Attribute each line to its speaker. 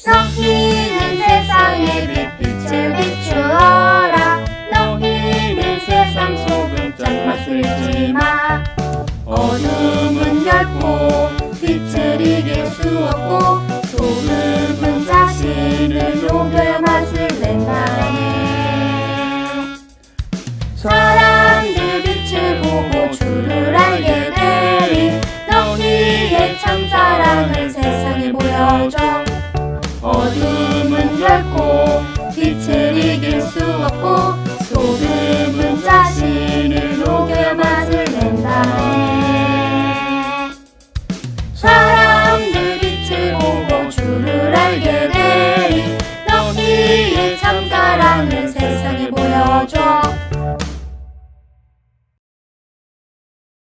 Speaker 1: 너희는 세상의 빛을 비추어라. 너희는 세상 소금 짝만 쓸지마. 어둠은 결코 빛을 이길 수 없고 소금은 자신을 녹여마.